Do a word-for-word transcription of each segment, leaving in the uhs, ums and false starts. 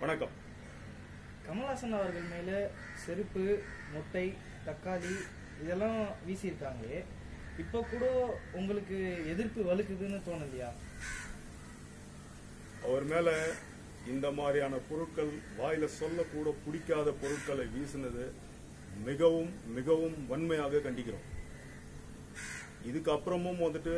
வணக்கம். கமல்ஹாசன் அவர்கள் மேல செருப்பு, முட்டை, தக்காளி இதெல்லாம் வீசியிருக்காங்களே, இப்போ கூட உங்களுக்கு எதிர்ப்பு வலுக்குதுன்னு தோணலையா? அவர் மேல இந்த மாதிரியான பொருட்கள், வாயில சொல்லக்கூட பிடிக்காத பொருட்களை வீசினது மிகவும் மிகவும் வன்மையாக கண்டிக்கிறோம். இதுக்கப்புறமும் வந்துட்டு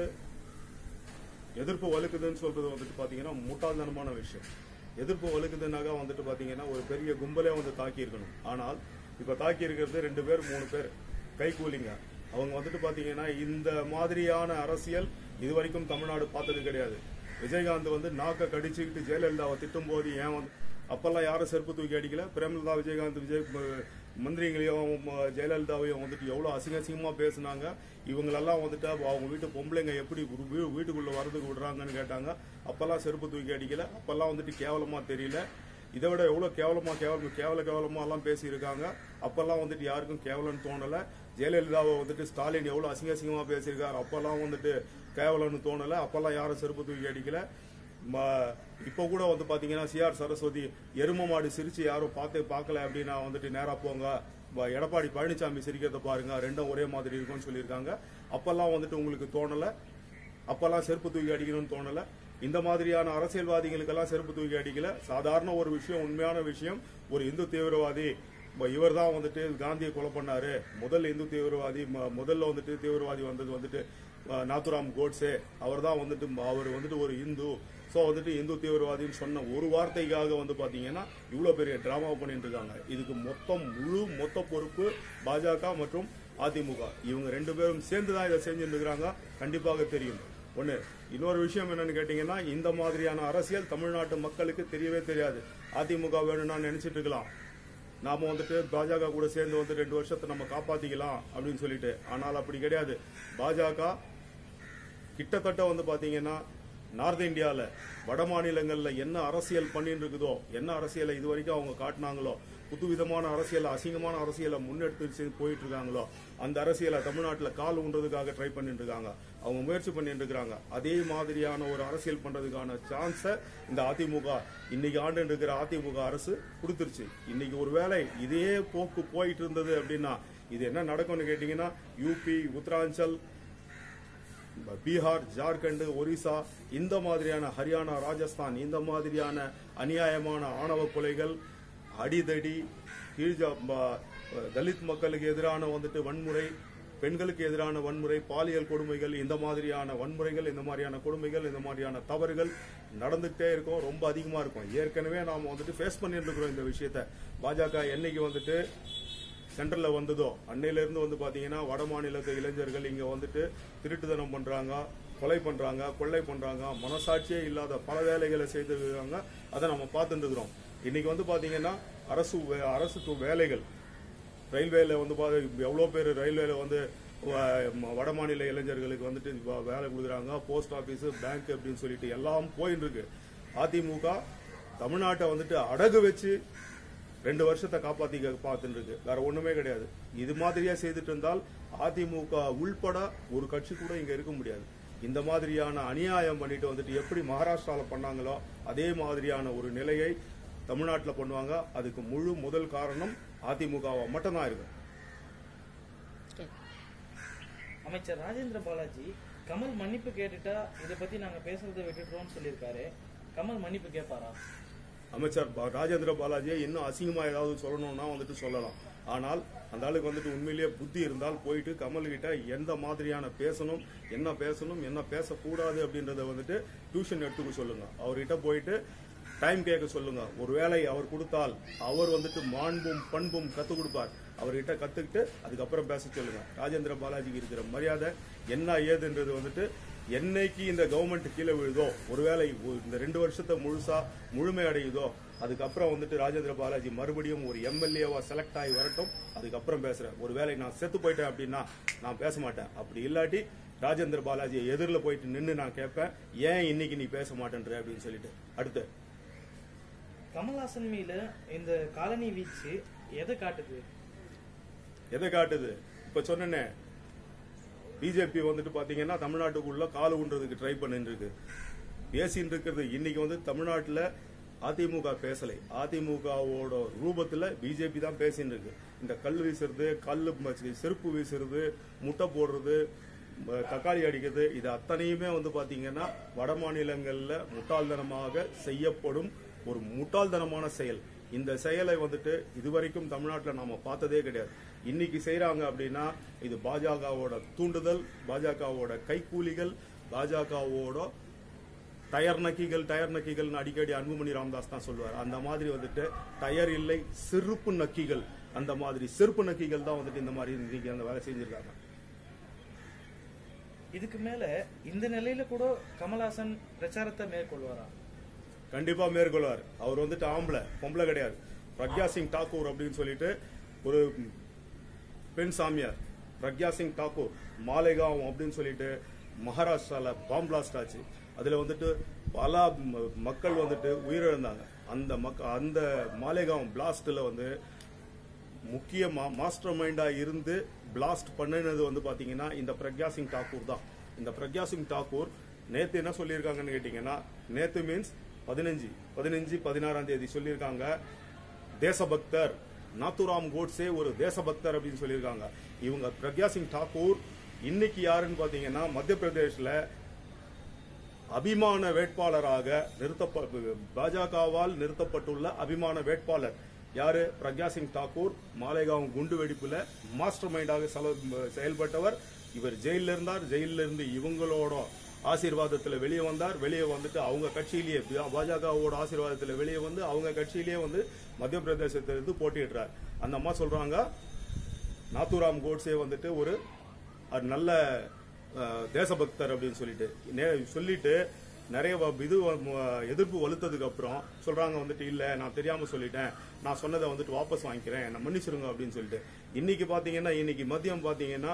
எதிர்ப்பு வலுக்குதுன்னு சொல்றது வந்துட்டு பாத்தீங்கன்னா முட்டாள்தனமான விஷயம். எதிர்ப்பு வலுக்குதுனாக வந்துட்டு பாத்தீங்கன்னா ஒரு பெரிய கும்பலே வந்து தாக்கி இருக்கணும். ஆனால் இப்ப தாக்கி இருக்கிறது ரெண்டு பேர் மூணு பேர் கைகூலிங்க. அவங்க வந்துட்டு பாத்தீங்கன்னா இந்த மாதிரியான அரசியல் இதுவரைக்கும் தமிழ்நாடு பார்த்தது கிடையாது. விஜயகாந்த் வந்து நாக்க கடிச்சுக்கிட்டு ஜெயலலிதாவை திட்டும் போது ஏன் வந்து அப்பெல்லாம் யாரும் செருப்பு தூக்கி அடிக்கல. பிரேமலதா, விஜயகாந்த், விஜய் மந்திரிகளையும் ஜெயலலிதாவையும் வந்துட்டு எவ்வளவு அசிங்க அசிங்கமா பேசினாங்க. இவங்களெல்லாம் வந்துட்டு அவங்க வீட்டு பொம்பளைங்க எப்படி வீட்டுக்குள்ள வரதுக்கு விடுறாங்கன்னு கேட்டாங்க. அப்பெல்லாம் செருப்பு தூக்கி அடிக்கல. அப்பெல்லாம் வந்துட்டு கேவலமா தெரியல. இதை விட எவ்வளவு கேவலமா கேவல கேவல கேவலமா எல்லாம் பேசியிருக்காங்க. அப்பெல்லாம் வந்துட்டு யாருக்கும் கேவலன்னு தோணல. ஜெயலலிதாவை வந்துட்டு ஸ்டாலின் எவ்வளவு அசிங்க அசிங்கமா பேசியிருக்காரு. அப்பெல்லாம் வந்துட்டு கேவலன்னு தோணல. அப்பெல்லாம் யாரும் செருப்பு தூக்கி அடிக்கல. இப்ப கூட வந்து பாத்தீங்கன்னா சி ஆர் சரஸ்வதி எரும மாடு சிரிச்சு யாரும் பார்த்து பார்க்கல அப்படின்னா வந்துட்டு நேரா போங்க, எடப்பாடி பழனிசாமி சிரிக்கிறத பாருங்க, ரெண்டும் ஒரே மாதிரி இருக்கும்னு சொல்லியிருக்காங்க. அப்பெல்லாம் வந்துட்டு உங்களுக்கு தோணல. அப்பெல்லாம் செருப்பு தூக்கி அடிக்கணும்னு தோணல. இந்த மாதிரியான அரசியல்வாதிகளுக்கெல்லாம் செருப்பு தூக்கி அடிக்கல. சாதாரண ஒரு விஷயம், உண்மையான விஷயம். ஒரு இந்து தீவிரவாதி இவர் தான் வந்துட்டு காந்தியை கொலை பண்ணாரு. முதல் இந்து தீவிரவாதி, முதல்ல வந்துட்டு தீவிரவாதி வந்தது வந்துட்டு நாத்துராம் கோட்ஸே. அவர் தான் வந்துட்டு அவர் வந்துட்டு ஒரு இந்து. சோ வந்துட்டு இந்து தீவிரவாதின்னு சொன்ன ஒரு வார்த்தைக்காக வந்து பாத்தீங்கன்னா இவ்வளவு பெரிய டிராமா பண்ணிட்டு இருக்காங்க. இதுக்கு மொத்தம் முழு மொத்த பொறுப்பு பாஜக மற்றும் அதிமுக. இவங்க ரெண்டு பேரும் சேர்ந்துதான் இதை செஞ்சுட்டு இருக்கிறாங்க. கண்டிப்பாக தெரியும். ஒண்ணு. இன்னொரு விஷயம் என்னன்னு கேட்டீங்கன்னா, இந்த மாதிரியான அரசியல் தமிழ்நாட்டு மக்களுக்கு தெரியவே தெரியாது. அதிமுக வேணும்னா நினைச்சிட்டு இருக்கலாம், நாம வந்துட்டு பாஜக கூட சேர்ந்து வந்து ரெண்டு வருஷத்தை நம்ம காப்பாத்திக்கலாம் அப்படின்னு சொல்லிட்டு. ஆனால் அப்படி கிடையாது. பாஜக கிட்டத்தட்ட வந்து பாத்தீங்கன்னா நார்த் இந்தியால வட மாநிலங்கள்ல என்ன அரசியல் பண்ணிட்டு இருக்குதோ, என்ன அரசியலை இது வரைக்கும் அவங்க காட்டினாங்களோ, புதுவிதமான அரசியல், அசிங்கமான அரசியலை முன்னெடுத்து போயிட்டு இருக்காங்களோ, அந்த அரசியலை தமிழ்நாட்டில் கால் ஊன்றதுக்காக ட்ரை பண்ணிட்டு இருக்காங்க. அவங்க முயற்சி பண்ணிட்டு இருக்காங்க. அதே மாதிரியான ஒரு அரசியல் பண்றதுக்கான சான்ஸை இந்த அதிமுக இன்னைக்கு ஆண்டு இருக்கிற அதிமுக அரசு கொடுத்துருச்சு. இன்னைக்கு ஒரு வேளை இதே போக்கு போயிட்டு இருந்தது அப்படின்னா இது என்ன நடக்கும்னு கேட்டீங்கன்னா, யூபி, உத்தராஞ்சல், பீகார், ஜார்க்கண்ட், ஒரிசா, இந்த மாதிரியான ஹரியானா, ராஜஸ்தான், இந்த மாதிரியான அநியாயமான ஆணவ கொலைகள், அடிதடி, கீழ் தலித் மக்களுக்கு எதிரான வந்துட்டு வன்முறை, பெண்களுக்கு எதிரான வன்முறை, பாலியல் கொடுமைகள், இந்த மாதிரியான வன்முறைகள், இந்த மாதிரியான கொடுமைகள், இந்த மாதிரியான தவறுகள் நடந்துகிட்டே இருக்கும். ரொம்ப அதிகமா இருக்கும். ஏற்கனவே நாம வந்துட்டு ஃபேஸ் பண்ணிட்டு இருக்கிறோம் இந்த விஷயத்த. பாஜக என்னைக்கு வந்துட்டு சென்ட்ரல்ல வந்ததோ அன்னையில இருந்து வந்து பாத்தீங்கன்னா வட மாநிலத்து இளைஞர்கள் இங்க வந்துட்டு திருட்டுத்தனம் பண்றாங்க, கொலை பண்றாங்க, கொள்ளை பண்றாங்க, மனசாட்சியே இல்லாத பல வேலைகளை செய்திருக்காங்க. அதை நம்ம பார்த்துட்டு இருக்கிறோம். இன்னைக்கு வந்து பாத்தீங்கன்னா அரசு அரசு வேலைகள், ரயில்வேல வந்து எவ்வளவு பேர் ரயில்வேல வந்து வட மாநில இளைஞர்களுக்கு வந்துட்டு வேலை கொடுக்குறாங்க. போஸ்ட் ஆபீஸ், பேங்க் அப்படின்னு சொல்லிட்டு எல்லாம் போயிட்டு இருக்கு. அதிமுக தமிழ்நாட்டை வந்துட்டு அடகு வச்சு ரெண்டு வருஷத்தை காப்பாத்தி பார்த்துட்டு இருக்கு. வேற ஒண்ணுமே கிடையாது. இது மாதிரியா செய்துட்டு இருந்தால் அதிமுக உள்பட ஒரு கட்சி கூட இங்க இருக்க முடியாது. இந்த மாதிரியான அநியாயம் பண்ணிட்டு வந்துட்டு எப்படி மகாராஷ்டிரால பண்ணாங்களோ அதே மாதிரியான ஒரு நிலையை தமிழ்நாட்டில் பண்ணுவாங்க. அதுக்கு முழு முதல் காரணம் அதிமுகவா மட்டும்தான் இருக்கு. அமைச்சர் ராஜேந்திர பாலாஜி கமல் மன்னிப்பு கேட்டுட்டா இதை பத்தி நாங்க பேசுறதை விட்டுட்டோம்னு சொல்லியிருக்காரு. கமல் மன்னிப்பு கேட்பாரா? அமைச்சர் ராஜேந்திர பாலாஜியை இன்னும் அசிங்கமா ஏதாவது சொல்லணும்னா வந்துட்டு சொல்லலாம். ஆனால் அந்த ஆளுக்கு வந்துட்டு உண்மையிலேயே புத்தி இருந்தால் போயிட்டு கமல் கிட்ட எந்த மாதிரியான பேசணும், என்ன பேசணும், என்ன பேசக்கூடாது அப்படின்றத வந்துட்டு டியூஷன் எடுத்துக்க சொல்லுங்க. அவர்கிட்ட போயிட்டு டைம் கேட்க சொல்லுங்க. ஒருவேளை அவர் கொடுத்தால் அவர் வந்துட்டு மாண்பும் பண்பும் கத்துக் கொடுப்பார். அவர்கிட்ட கத்துக்கிட்டு அதுக்கப்புறம் பேச சொல்லுங்க. ராஜேந்திர பாலாஜிக்கு இருக்கிற மரியாதை என்ன ஏதுன்றது வந்துட்டு என்னைக்கு இந்த கவர்மெண்ட் கீழே விழுதோ, ஒருவேளை இந்த ரெண்டு வருஷத்தை முழுசா முழுமை அடையுதோ, அதுக்கப்புறம் வந்துட்டு ராஜேந்திர பாலாஜி மறுபடியும் ஒரு எம்எல்ஏவா செலக்ட் ஆகி வரட்டும். அதுக்கப்புறம் பேசுறேன். ஒருவேளை நான் செத்து போயிட்டேன் அப்படின்னா நான் பேச மாட்டேன். அப்படி இல்லாட்டி ராஜேந்திர பாலாஜியை எதிரில் போயிட்டு நின்று நான் கேட்பேன், ஏன் இன்னைக்கு நீ பேச மாட்டேன்ற அப்படின்னு சொல்லிட்டு. அடுத்து கமல்ஹாசன் மீது இந்த காலனி வீச்சு எதை காட்டுது? எதை காட்டுது? இப்ப சொன்னேனே, பிஜேபி வந்துட்டு பாத்தீங்கன்னா தமிழ்நாட்டுக்குள்ள கால் ஊன்றதுக்கு ட்ரை பண்ணிட்டு இருக்கு. பேசிட்டு இருக்கிறது இன்னைக்கு வந்து தமிழ்நாட்டில் அதிமுக பேசலை. அதிமுகவோட ரூபத்துல பிஜேபி தான் பேசிட்டு இருக்கு. இந்த கல் வீசுறது, கல் செருப்பு வீசுறது, முட்டை போடுறது, தக்காளி அடிக்கிறது, இது அத்தனையுமே வந்து பாத்தீங்கன்னா வட மாநிலங்கள்ல முட்டாள்தனமாக செய்யப்படும் ஒரு முட்டாள்தனமான செயல். இந்த செயலை வந்துட்டு இதுவரைக்கும் தமிழ்நாட்டில் நாம பார்த்ததே கிடையாது. இன்னைக்கு செய்யறாங்க அப்படின்னா இது பாஜகவோட தூண்டுதல், பாஜகவோட கைக்கூலிகள், பாஜகவோட டயர் நக்கிகள் டயர் நக்கிகள் அடிக்கடி அன்புமணி ராமதாஸ் தான் சொல்லுவார். அந்த மாதிரி வந்துட்டு டயர் இல்லை செருப்பு நக்கிகள், அந்த மாதிரி செருப்பு நக்கிகள் தான் வந்துட்டு இந்த மாதிரி இன்னைக்கு அந்த வேலை செஞ்சிருக்காங்க. இதுக்கு மேல இந்த நிலையில கூட கமல்ஹாசன் பிரச்சாரத்தை மேற்கொள்வாரா? கண்டிப்பா மேற்கொள்வார். அவர் வந்துட்டு ஆம்பளை பொம்பளை கிடையாது. பிரக்யா சிங் தாக்கூர் அப்படின்னு சொல்லிட்டு ஒரு பெண் சாமியார், பிரக்யா சிங் தாக்கூர் மாலேகாவ் அப்படின்னு சொல்லிட்டு மகாராஷ்டிரால பாம் பிளாஸ்ட் ஆச்சு. அதுல வந்துட்டு பல மக்கள் வந்துட்டு உயிரிழந்தாங்க. அந்த மக்க அந்த மாலேகாவ் பிளாஸ்ட்ல வந்து முக்கியமா மாஸ்டர் மைண்டா இருந்து பிளாஸ்ட் பண்ணினது வந்து பாத்தீங்கன்னா இந்த பிரக்யா சிங் தாக்கூர் தான். இந்த பிரக்யா சிங் தாக்கூர் நேத்து என்ன சொல்லியிருக்காங்கன்னு கேட்டீங்கன்னா, நேத்து மீன்ஸ் பதினஞ்சு பதினஞ்சு பதினாறாம் தேதி சொல்லியிருக்காங்க, தேசபக்தர் நாத்துராம் கோட்ஸே ஒரு தேசபக்தர் அப்படின்னு சொல்லியிருக்காங்க. இவங்க பிரக்யா சிங் தாக்கூர் இன்னைக்கு யாருன்னு பாத்தீங்கன்னா மத்திய பிரதேஷ்ல அபிமான வேட்பாளராக நிறுத்த பாஜகவால் நிறுத்தப்பட்டுள்ள அபிமான வேட்பாளர் யாரு? பிரக்யா சிங் தாக்கூர். மாலேகாவ் குண்டு வெடிப்புல மாஸ்டர் மைண்டாக செயல்பட்டவர். இவர் ஜெயில இருந்தார். ஜெயில இருந்து இவங்களோட ஆசீர்வாதத்துல வெளியே வந்தார். வெளியே வந்துட்டு அவங்க கட்சியிலேயே பாஜகவோட ஆசீர்வாதத்துல வெளியே வந்து அவங்க கட்சியிலேயே வந்து மத்திய பிரதேசத்திலிருந்து போட்டியிடுறார். அந்த அம்மா சொல்றாங்க நாத்துராம் கோட்ஸே வந்துட்டு ஒரு நல்ல தேசபக்தர் அப்படின்னு சொல்லிட்டு சொல்லிட்டு நிறைய இது எதிர்ப்பு வலுத்ததுக்கு அப்புறம் சொல்றாங்க வந்துட்டு இல்ல நான் தெரியாம சொல்லிட்டேன், நான் சொன்னதை வந்துட்டு வாபஸ் வாங்கிக்கிறேன், நான் மன்னிச்சிருங்க அப்படின்னு சொல்லிட்டு. இன்னைக்கு பாத்தீங்கன்னா இன்னைக்கு மதியம் பாத்தீங்கன்னா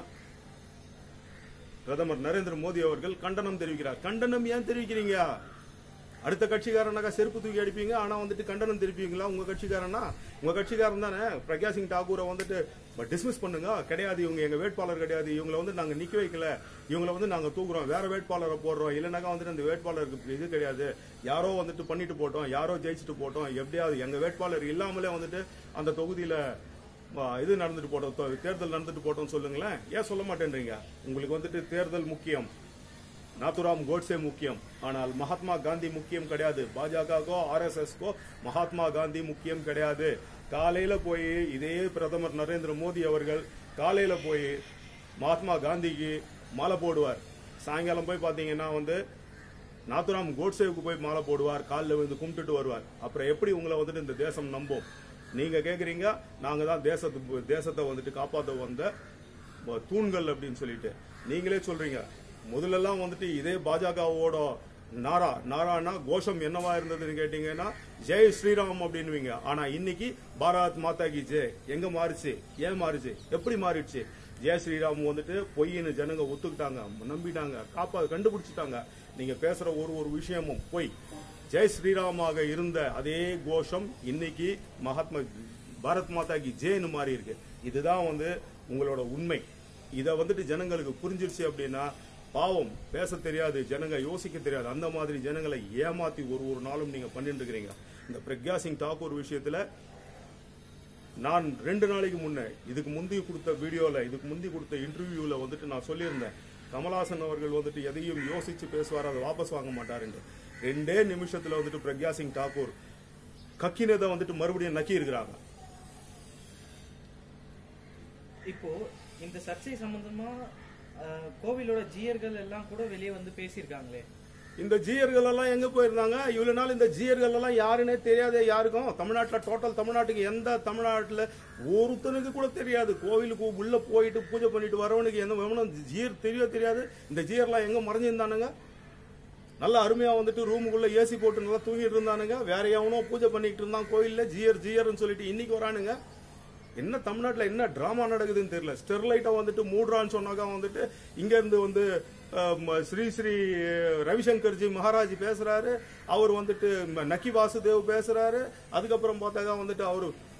பிரதமர் நரேந்திர மோடி அவர்கள் கண்டனம் தெரிவிக்கிறார். கண்டனம் ஏன் தெரிவிக்கிறீங்க? அடுத்த கட்சிக்காரனாக்கா செருப்பு தூக்கி அடிப்பீங்க, ஆனா வந்துட்டு கண்டனம் தெரிவிப்பீங்களா? உங்க கட்சிக்காரனா உங்க கட்சிக்காரன் தானே. பிரக்யா சிங் தாக்கூரை வந்துட்டு டிஸ்மிஸ் பண்ணுங்க. கிடையாது, இவங்க எங்க வேட்பாளர் கிடையாது, இவங்களை வந்து நாங்க நிக்க வைக்கல, இவங்களை வந்து நாங்க தூக்குறோம், வேற வேட்பாளரை போடுறோம், இல்லைனாக்கா வந்துட்டு அந்த வேட்பாளருக்கு இது கிடையாது, யாரோ வந்துட்டு பண்ணிட்டு போட்டோம், யாரோ ஜெயிச்சுட்டு போட்டோம், எப்படியாவது எங்க வேட்பாளர் இல்லாமலே வந்துட்டு அந்த தொகுதியில இது நடந்துட்டு போட்டோம், தேர்தல் நடந்துட்டு போட்டோம் சொல்லுங்களேன். ஏன் சொல்ல மாட்டேன்றீங்க? உங்களுக்கு வந்துட்டு தேர்தல் முக்கியம், நாத்துராம் கோட்ஸே முக்கியம், ஆனால் மகாத்மா காந்தி முக்கியம் கிடையாது. பாஜகவோ ஆர்எஸ்எஸ்கோ மகாத்மா காந்தி முக்கியம் கிடையாது. காலையில போய் இதே பிரதமர் நரேந்திர மோடி அவர்கள் காலையில போய் மகாத்மா காந்திக்கு மாலை போடுவார். சாயங்காலம் போய் பாத்தீங்கன்னா வந்து நாத்துராம் கோட்ஸேவுக்கு போய் மாலை போடுவார், காலில் வந்து கும்பிட்டுட்டு வருவார். அப்புறம் எப்படி உங்களை வந்துட்டு இந்த தேசம் நம்பும்? நீங்க கேக்குறீங்க நாங்க தான் தேசத்து தேசத்தை வந்துட்டு காப்பாற்ற வந்த தூண்கள் அப்படின்னு சொல்லிட்டு நீங்களே சொல்றீங்க. முதலெல்லாம் வந்துட்டு இதே பாஜகவோட நாரா நாரானா கோஷம் என்னவா இருந்ததுன்னு கேட்டீங்கன்னா ஜெய் ஸ்ரீராம் அப்படின்னுவீங்க. ஆனா இன்னைக்கு பாரத் மாதா கி ஜெய் எங்க மாறுச்சு? ஏன் மாறுச்சு? எப்படி மாறிடுச்சு? ஜெய் ஸ்ரீராம் வந்துட்டு பொய்ன்னு ஜனங்க ஒத்துக்கிட்டாங்க, நம்பிட்டாங்க, காப்பா கண்டுபிடிச்சிட்டாங்க. நீங்க பேசுற ஒரு ஒரு விஷயமும் பொய். ஜெய் ஸ்ரீராமாக இருந்த அதே கோஷம் இன்னைக்கு மகாத்மா பாரத் மாதா கி ஜெய்னு மாறி இருக்கு. இதுதான் வந்து உங்களோட உண்மை. இத வந்துட்டு ஜனங்களுக்கு புரிஞ்சிருச்சு அப்படின்னா பாவம், பேச தெரியாது ஜனங்க, யோசிக்க தெரியாது, அந்த மாதிரி ஜனங்களை ஏமாத்தி ஒரு ஒரு நாளும் நீங்க பண்ணிட்டு இருக்கிறீங்க. இந்த பிரக்யா சிங் தாக்கூர் விஷயத்துல நான் ரெண்டு நாளைக்கு முன்னே இதுக்கு முந்தி கொடுத்த வீடியோல இதுக்கு முந்தி கொடுத்த இன்டர்வியூல வந்துட்டு நான் சொல்லியிருந்தேன், கமல்ஹாசன் அவர்கள் வந்துட்டு எதையும் யோசிச்சு பேசுவார், அதை வாபஸ் வாங்க மாட்டாருன்னு. ரெண்டே நிமிஷத்துல வந்துட்டு பிரக்யா சிங் தாக்கூர் கக்கினதை வந்துட்டு மறுபடியும் நக்கி இருக்கிறாங்க. இப்போ இந்த சர்ச்சை சம்பந்தமா கோவிலோட ஜீயர்கள் எல்லாம் கூட வெளியே வந்து பேசியிருக்காங்களே. இந்த ஜீயர்கள் எல்லாம் எங்க போயிருந்தாங்க? இவ்வளவு நாள் இந்த ஜீயர்கள் எல்லாம் யாருன்னே தெரியாது யாருக்கும். தமிழ்நாட்டுல டோட்டல் தமிழ்நாட்டுக்கு எந்த தமிழ்நாட்டுல ஒருத்தனுக்கு கூட தெரியாது. கோவிலுக்கு உள்ள போயிட்டு பூஜை பண்ணிட்டு வரவனுக்கு எந்த ஜீயர் தெரிய தெரியாது. இந்த ஜீயர்லாம் எங்க மறைஞ்சிருந்தானுங்க? நல்லா அருமையா வந்துட்டு ரூமுக்குள்ள ஏசி போட்டு நல்லா தூங்கிட்டு இருந்தானுங்க. வேற எவனோ பூஜை பண்ணிட்டு இருந்தான் கோயில்ல, ஜீயர் ஜீயர்னு சொல்லிட்டு இன்னைக்கு வரானுங்க. என்ன தமிழ்நாட்டுல என்ன டிராமா நடக்குதுன்னு தெரியல. ஸ்டெர்லைட்டை வந்துட்டு மூடுறான்னு சொன்னாக்கா வந்துட்டு இங்க இருந்து வந்து ஸ்ரீ ஸ்ரீ ரவிசங்கர்ஜி மகாராஜ் பேசுறாரு, அவர் வந்துட்டு நக்கி வாசுதேவ் பேசுறாரு. அதுக்கப்புறம் பார்த்தாக்கா வந்துட்டு அவரு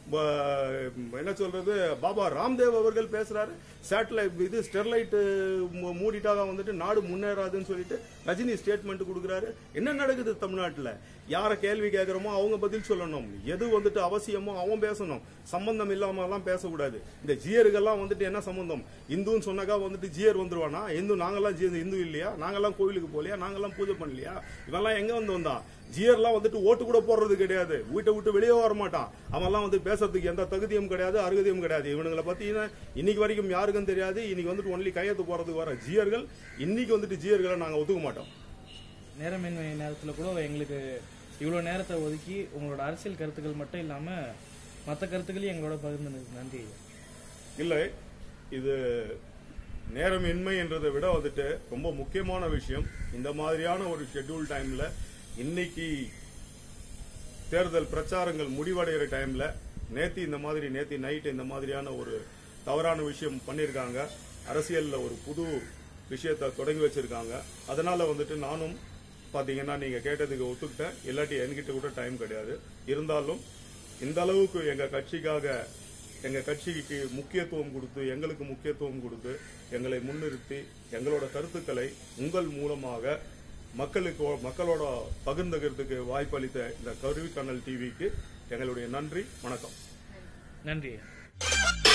என்ன சொல்றது பாபா ராம்தேவ் அவர்கள் பேசுறாரு, சேட்டலைட் இது ஸ்டெர்லைட் மூடிட்டாக வந்துட்டு நாடு முன்னேறாதுன்னு சொல்லிட்டு ரஜினி ஸ்டேட்மெண்ட் கொடுக்குறாரு. என்ன நடக்குது தமிழ்நாட்டுல? யார கேள்வி கேட்கிறோமோ அவங்க பதில் சொல்லணும், எது வந்துட்டு அவசியமோ அவன் பேசணும், சம்பந்தம் இல்லாம எல்லாம் பேசக்கூடாது. இந்த ஜியர்கள்லாம் வந்துட்டு என்ன சம்பந்தம்? இந்துன்னு சொன்னாக்கா வந்துட்டு ஜியர் வந்துருவானா? இந்து நாங்கெல்லாம் இந்து இல்லையா? நாங்கெல்லாம் கோவிலுக்கு போலியா? நாங்கெல்லாம் பூஜை பண்ணலையா? இவெல்லாம் எங்க வந்து வந்தான்? ஜியர்லாம் வந்துட்டு ஓட்டு கூட போடுறது கிடையாது, வீட்டை விட்டு வெளியே வர மாட்டான். அவன்லாம் வந்து பேசுறதுக்கு எந்த தகுதியும் கிடையாது, அருகதையும் கிடையாது. இவனுங்களை பத்தினா இன்னைக்கு வரைக்கும் யாருக்கும் தெரியாது. இன்னைக்கு வந்துட்டு ஒன்லி கையெழுத்து போறதுக்கு வர ஜியர்கள், இன்னைக்கு வந்துட்டு ஜியர்களை நாங்க ஒத்துக்க மாட்டோம். நேரமின்மை நேரத்துல கூட எங்களுக்கு இவ்வளவு நேரத்தை ஒதுக்கி உங்களோட அரசியல் கருத்துக்கள் மட்டும் இல்லாம மற்ற கருத்துக்களையும் எங்களோட பகிர்ந்ததுக்கு நன்றி. இல்லை, இது நேரமின்மை என்றதை விட வந்துட்டு ரொம்ப முக்கியமான விஷயம். இந்த மாதிரியான ஒரு ஷெட்யூல் டைம்ல இன்னைக்கு தேர்தல் பிரச்சாரங்கள் முடிவடைகிற டைம்ல நேத்தி இந்த மாதிரி நேத்தி நைட் இந்த மாதிரியான ஒரு தவறான விஷயம் பண்ணிருக்காங்க. அரசியல்ல ஒரு புது விஷயத்தை தொடங்கி வச்சிருக்காங்க. அதனால வந்துட்டு நானும் பாத்தீங்கன்னா நீங்க கேட்டதுக்கு ஒத்துக்கிட்டேன். இல்லாட்டி என்கிட்ட கூட டைம் கிடையாது. இருந்தாலும் இந்த அளவுக்கு எங்க கட்சிக்காக எங்க கட்சிக்கு முக்கியத்துவம் கொடுத்து எங்களுக்கு முக்கியத்துவம் கொடுத்து எங்களை முன்னிறுத்தி எங்களோட கருத்துக்களை உங்கள் மூலமாக மக்களுக்கு மக்களோட பகிர்ந்துக்கிறதுக்கு வாய்ப்பளித்த இந்த கருவிக்கண்ணல் டிவிக்கு எங்களுடைய நன்றி, வணக்கம். நன்றி.